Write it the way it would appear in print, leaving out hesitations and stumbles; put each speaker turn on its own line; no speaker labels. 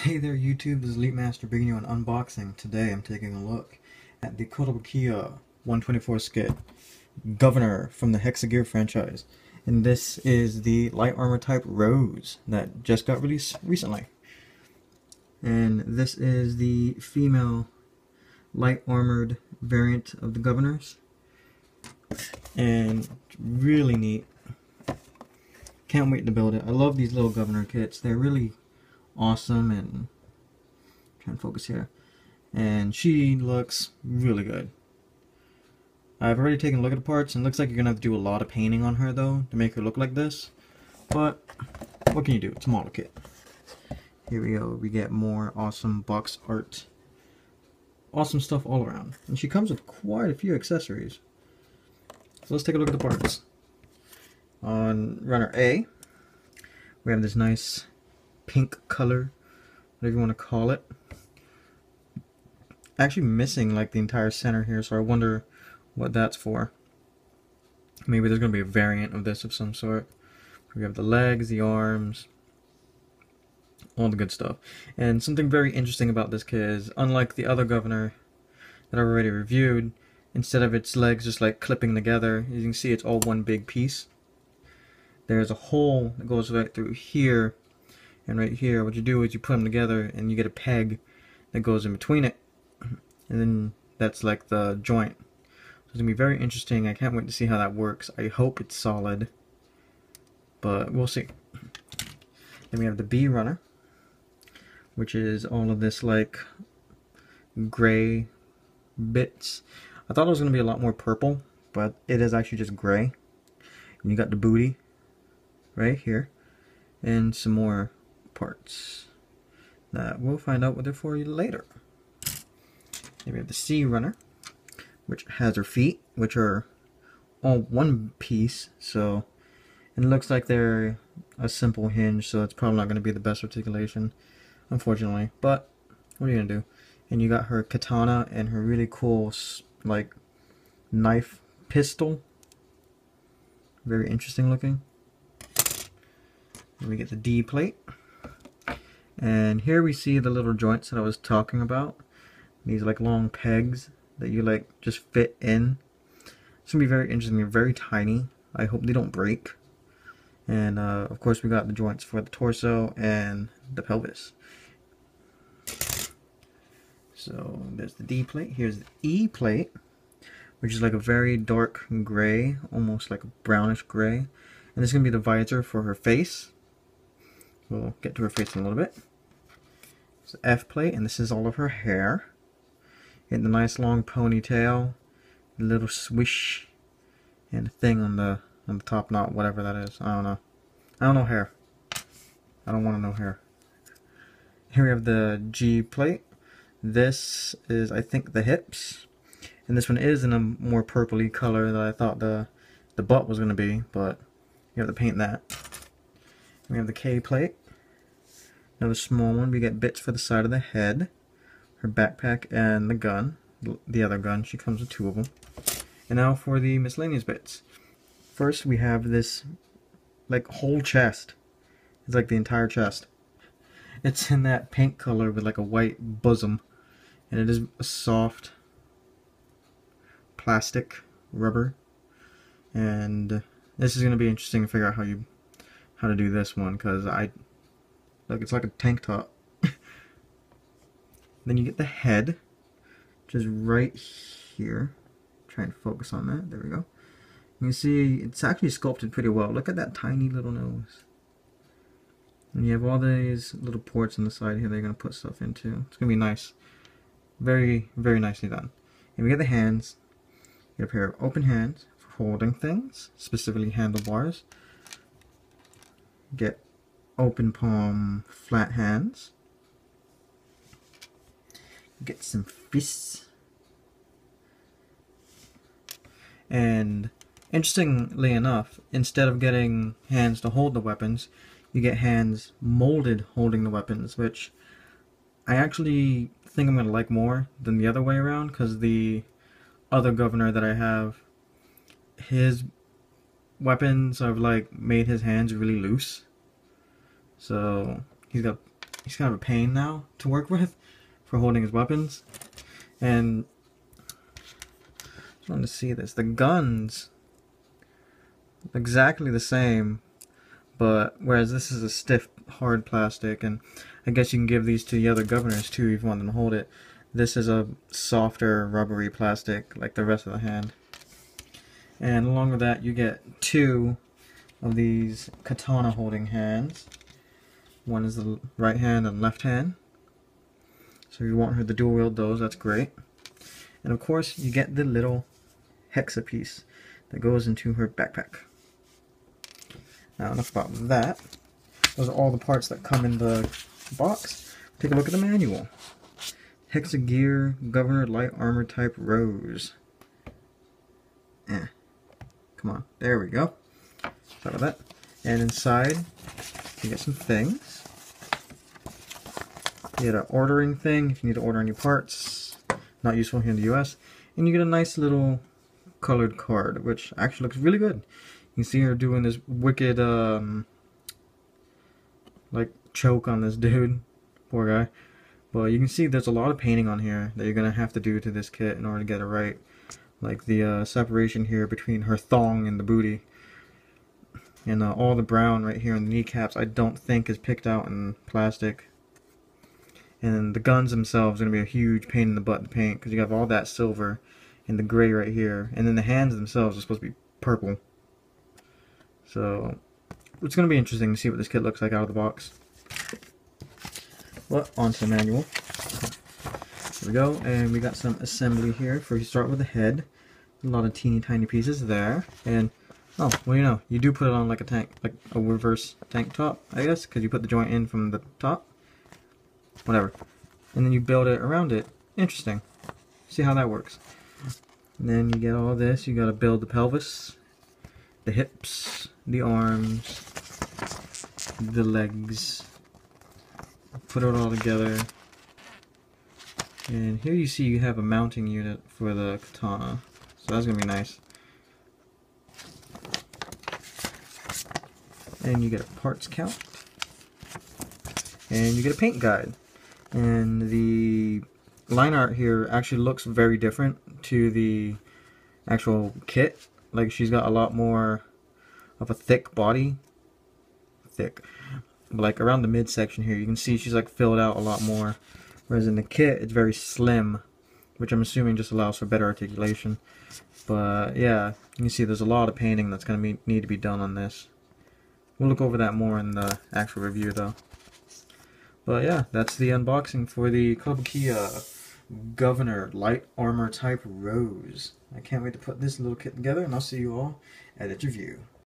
Hey there YouTube, this is Elite Master bringing you an unboxing. Today I'm taking a look at the Kotobukiya 124 skit, Governor from the Hexagear franchise. And this is the light armor type Rose that just got released recently. And this is the female light armored variant of the Governors. And really neat. Can't wait to build it. I love these little Governor kits. They're really awesome, and trying to focus here, and she looks really good. I've already taken a look at the parts, and it looks like you're gonna have to do a lot of painting on her though to make her look like this, but what can you do? It's a model kit. Here we go. We get more awesome box art, awesome stuff all around, and she comes with quite a few accessories. So let's take a look at the parts. On runner A, we have this nice pink color, whatever you want to call it. Actually missing like the entire center here, so I wonder what that's for. Maybe there's going to be a variant of this of some sort. We have the legs, the arms, all the good stuff. And something very interesting about this kit is, unlike the other Governor that I've already reviewed, instead of its legs just like clipping together, you can see it's all one big piece. There's a hole that goes right through here. And right here, what you do is you put them together and you get a peg that goes in between it. And then that's like the joint. So it's going to be very interesting. I can't wait to see how that works. I hope it's solid, but we'll see. Then we have the B runner, which is all of this like gray bits. I thought it was going to be a lot more purple, but it is actually just gray. And you got the booty right here and some more parts that we'll find out what they're for you later. Then we have the C runner, which has her feet, which are all one piece, so it looks like they're a simple hinge, so it's probably not going to be the best articulation, unfortunately, but what are you going to do? And you got her katana and her really cool like knife pistol, very interesting looking. Then we get the D plate. And here we see the little joints that I was talking about. These like long pegs that you like just fit in. It's gonna be very interesting. They're very tiny. I hope they don't break. And of course we got the joints for the torso and the pelvis. So there's the D plate. Here's the E plate, which is like a very dark gray, almost like a brownish gray. And this is gonna be the visor for her face. We'll get to her face in a little bit. It's the F plate, and this is all of her hair. And the nice long ponytail, a little swish, and a thing on the top knot, whatever that is. I don't know. I don't know hair. I don't want to know hair. Here we have the G plate. This is, I think, the hips, and this one is in a more purpley color that I thought the butt was going to be, but you have to paint that. We have the K plate. Another small one. We get bits for the side of the head, her backpack, and the gun. The other gun. She comes with two of them. And now for the miscellaneous bits. First, we have this like whole chest. It's like the entire chest. It's in that pink color with like a white bosom, and it is a soft plastic rubber. And this is going to be interesting to figure out how to do this one, because it's like a tank top. Then you get the head, which is right here. Trying to focus on that. There we go. You can see it's actually sculpted pretty well. Look at that tiny little nose. And you have all these little ports on the side here they're going to put stuff into. It's going to be nice. Very, very nicely done. And we get the hands. You get a pair of open hands for holding things, specifically handlebars. Get open palm flat hands. Get some fists. And interestingly enough, instead of getting hands to hold the weapons, you get hands molded holding the weapons, which I actually think I'm going to like more than the other way around, because the other Governor that I have, his weapons have like made his hands really loose. So he's got he's kind of a pain now to work with for holding his weapons. And I just wanted to see this. The guns, exactly the same, but whereas this is a stiff, hard plastic, and I guess you can give these to the other governors too if you want them to hold it. This is a softer, rubbery plastic like the rest of the hand. And along with that, you get 2 of these katana holding hands. One is the right hand and left hand. So if you want her to dual wield those, that's great. And of course, you get the little hexa piece that goes into her backpack. Now, enough about that. Those are all the parts that come in the box. Take a look at the manual. Hexagear Governor Light Armor Type Rose. Come on, there we go. Sorry about that. And inside, you get some things. You get an ordering thing if you need to order any parts. Not useful here in the US. And you get a nice little colored card, which actually looks really good. You can see her doing this wicked, like, choke on this dude. Poor guy. But you can see there's a lot of painting on here that you're going to have to do to this kit in order to get it right. Like the separation here between her thong and the booty. And all the brown right here on the kneecaps I don't think is picked out in plastic. And the guns themselves are going to be a huge pain in the butt to paint because you have all that silver and the gray right here. And then the hands themselves are supposed to be purple. So it's going to be interesting to see what this kit looks like out of the box. Well, onto the manual. There we go, and we got some assembly here. First you start with the head. A lot of teeny tiny pieces there. And, oh, well you know, you do put it on like a tank, like a reverse tank top, I guess, because you put the joint in from the top. Whatever. And then you build it around it. Interesting. See how that works. And then you get all this. You got to build the pelvis, the hips, the arms, the legs. Put it all together. And here you see you have a mounting unit for the katana. So that's going to be nice. And you get a parts count. And you get a paint guide. And the line art here actually looks very different to the actual kit. Like she's got a lot more of a thick body. Like around the midsection here, you can see she's like filled out a lot more. Whereas in the kit, it's very slim, which I'm assuming just allows for better articulation. But yeah, you can see there's a lot of painting that's going to need to be done on this. We'll look over that more in the actual review though. But yeah, that's the unboxing for the Kobukiya Governor Light Armor Type Rose. I can't wait to put this little kit together, and I'll see you all at its review.